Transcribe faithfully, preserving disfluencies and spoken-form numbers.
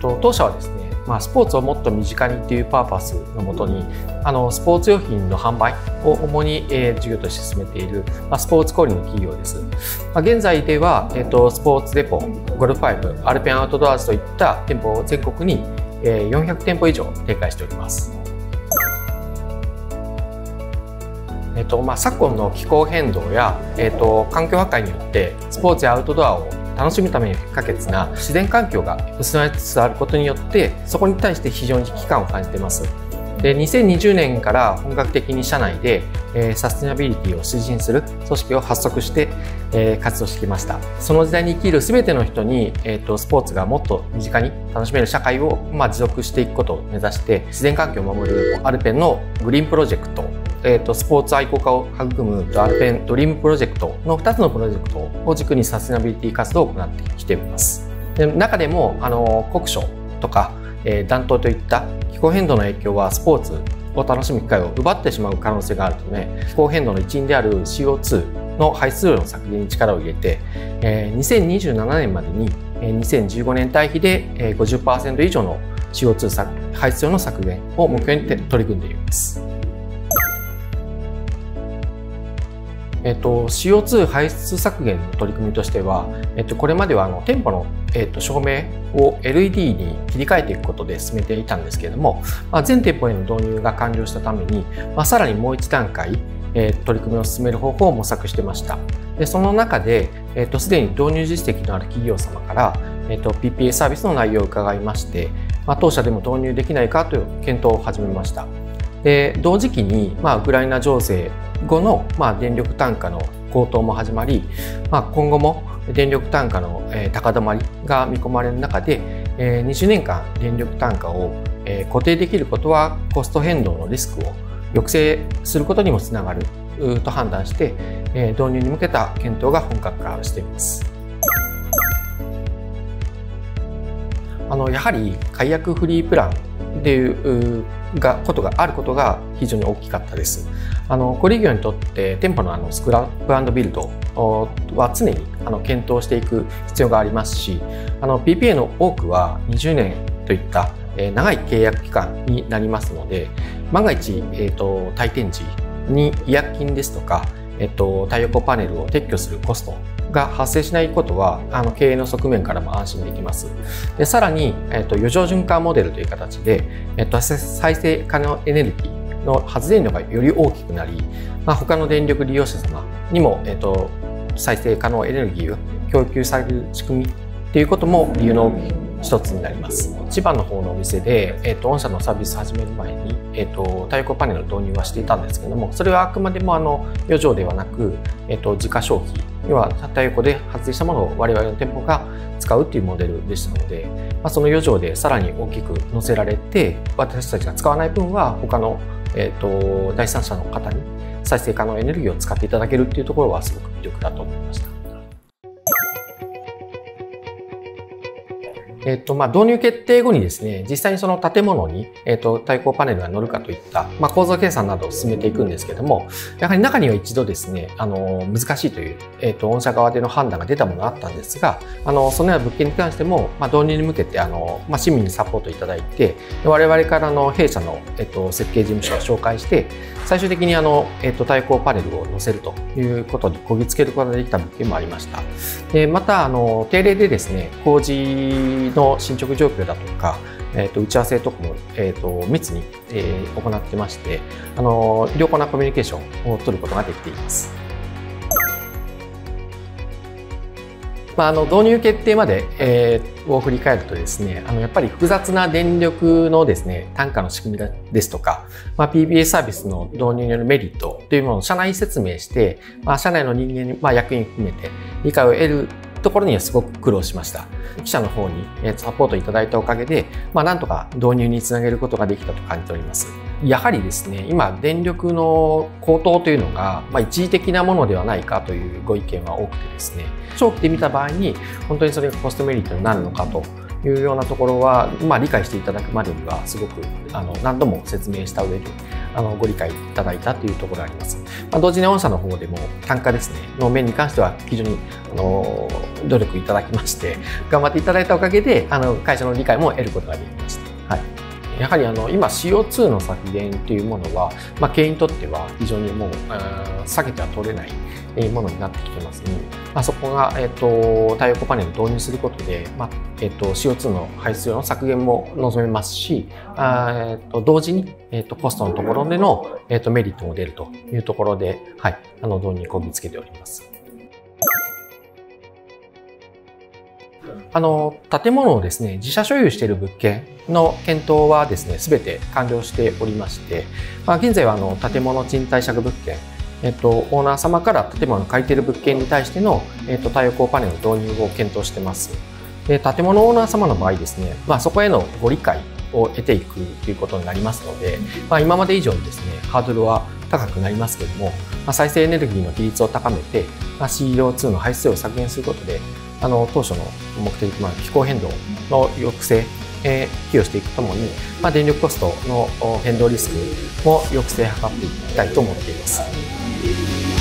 と、当社はですね、まあ、スポーツをもっと身近にっていうパーパスのもとに、あのスポーツ用品の販売を主に、えー、事業として進めている、まあ、スポーツ小売の企業です。まあ、現在では、えー、とスポーツデポ、ゴルフファイブ、アルペンアウトドアーズといった店舗を全国に、えー、よんひゃくてんぽ以上展開しております。えーとまあ、昨今の気候変動や、えー、と環境破壊によってスポーツやアウトドアを楽しむために不可欠な自然環境が失われつつあることによって、そこに対して非常に危機感を感じています。で、にせんにじゅうねんから本格的に社内で、えー、サステナビリティを推進する組織を発足して、えー、活動してきました。その時代に生きる全ての人に、えーと、スポーツがもっと身近に楽しめる社会を、まあ、持続していくことを目指して、自然環境を守るアルペンのグリーンプロジェクト、えーと、スポーツ愛好家を育むアルペンドリームプロジェクトのふたつのプロジェクトを軸にサステナビリティ活動を行ってきています。で、中でもあの国書とか、えー、暖冬といった気候変動の影響はスポーツを楽しむ機会を奪ってしまう可能性があるため、気候変動の一因である シーオーツー の排出量の削減に力を入れて、えー、にせんにじゅうななねんまでににせんじゅうごねん対比で ごじゅっパーセント 以上の シーオーツー 排出量の削減を目標に取り組んでいます。えっと、シーオーツー 排出削減の取り組みとしては、えっと、これまではあの店舗の、えっと、照明を エルイーディー に切り替えていくことで進めていたんですけれども、まあ、全店舗への導入が完了したために、まあ、さらにもう一段階、えー、取り組みを進める方法を模索してました。で、その中で、えっと、すでに導入実績のある企業様から、えっと、ピーピーエー サービスの内容を伺いまして、まあ、当社でも導入できないかという検討を始めました。で、同時期に、まあ、ウクライナ情勢後の、まあ、電力単価の高騰も始まり、まあ、今後も電力単価の、えー、高止まりが見込まれる中で、えー、にじゅうねんかん電力単価を、えー、固定できることはコスト変動のリスクを抑制することにもつながると判断して、えー、導入に向けた検討が本格化しています。あのやはり解約フリープランっていうがことがあることが非常に大きかったです。あの小売業にとって店舗のあのスクラップ&ビルドは常にあの検討していく必要がありますし、あの ピーピーエー の多くはにじゅうねんといった長い契約期間になりますので、万が一、えーと、退店時に違約金ですとか、えーと、太陽光パネルを撤去するコストが発生しないことはあの経営の側面からも安心できます。で、さらに、えーと、余剰循環モデルという形で、えーと、再生可能エネルギーの発電量がより大きくなり、まあ、他の電力利用者様にも、えーと、再生可能エネルギーを供給される仕組みということも理由の一つになります。千葉の方のお店で、えーと、御社のサービスを始める前に、えーと、太陽光パネルの導入はしていたんですけれども、それはあくまでもあの余剰ではなく、えーと、自家消費、要は太陽光で発電したものを我々の店舗が使うというモデルでしたので、まあ、その余剰でさらに大きく乗せられて、私たちが使わない分は他の、えーと、第三者の方に再生可能エネルギーを使っていただけるというところはすごく魅力だと思いました。えっと、まあ、導入決定後にですね、実際にその建物に、えっと、太陽光パネルが乗るかといった、まあ、構造計算などを進めていくんですけども、やはり中には一度ですね、あの、難しいという、えっと、御社側での判断が出たものがあったんですが、あの、そのような物件に関しても、まあ、導入に向けて、あの、まあ、市民にサポートいただいて、我々からの弊社の、えっと、設計事務所を紹介して、最終的にあの、えっと、太陽光パネルを載せるということにこぎつけることができた物件もありました。で、また、あの、定例でですね、工事の進捗状況だとか、えー、と打ち合わせとかも、えー、と密に、えー、行ってまして、あの良好なコミュニケーションを取ることができています。まあ、あの導入決定まで、えー、を振り返るとですね、あのやっぱり複雑な電力のですね、単価の仕組みですとか、まあ、ピーピーエー サービスの導入によるメリットというものを社内説明して、まあ、社内の人間に、まあ、役員含めて理解を得るところにはすごく苦労しました。記者の方にサポートいただいたおかげで、まあ、なんとか導入につなげることができたと感じております。やはりですね、今、電力の高騰というのが、まあ、一時的なものではないかというご意見は多くてですね、長期で見た場合に、本当にそれがコストメリットになるのかというようなところは、まあ、理解していただくまでには、すごくあの何度も説明した上で、 あのご理解いただいたというところがあります。まあ、同時に御社の方でも単価ですねの面に関しては非常にあの努力いただきまして、頑張っていただいたおかげであの会社の理解も得ることができました。はい、やはりあの今 シーオーツー の削減というものは、まあ、経営にとっては非常にもう避けては取れないものになってきてますので、まあ、そこが、えー、と太陽光パネルを導入することで、まあえー、と シーオーツー の排出量の削減も望めますし、あ、えー、と同時に、えー、とコストのところでの、えー、とメリットも出るというところで、はい、あの導入にこぎつけております。あの建物をですね自社所有している物件の検討はですね全て完了しておりまして、まあ、現在はあの建物賃貸借物件、えっと、オーナー様から建物を借りている物件に対しての、えっと、太陽光パネルの導入を検討してます。で建物オーナー様の場合ですね、まあ、そこへのご理解を得ていくということになりますので、まあ、今まで以上にですねハードルは高くなりますけども、まあ、再生エネルギーの比率を高めて、まあ、シーオーツー の排出量を削減することであの当初の目的、まあ、気候変動の抑制、えー、寄与していくともに、まあ、電力コストの変動リスクも抑制を図っていきたいと思っています。